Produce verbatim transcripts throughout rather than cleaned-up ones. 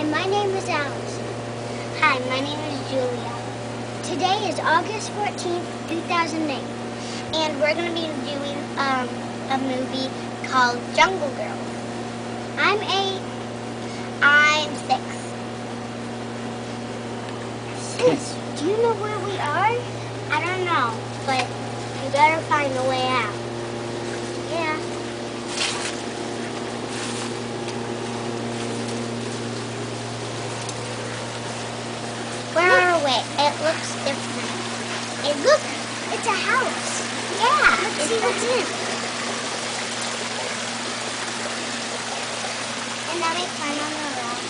Hi, my name is Alyson. Hi, my name is Julia. Today is August fourteenth, two thousand eight. And we're going to be doing um, a movie called Jungle Girl. I'm eight. I'm six. Sis, do you know where we are? I don't know, but you better find a way out. Yeah. Where are we? It looks different. Hey, look, it's a house. Yeah. Let's see what's in. And now we climb on the rock.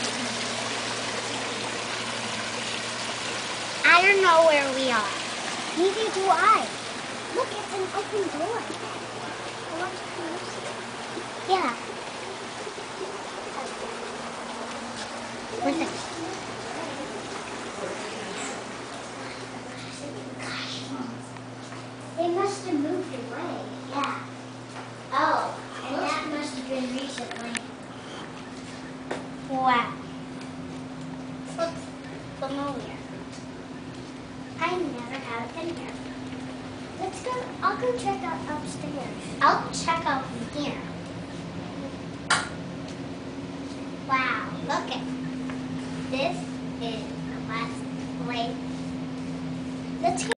I don't know where we are. Neither do I. Look, it's an open door. I want to come upstairs. Yeah. Where's it? They must have moved away. Yeah. Oh. And that must have been recently. Wow. This looks familiar. I never have been here. Let's go. I'll go check out upstairs. I'll check out from here. Wow, look at this is the best place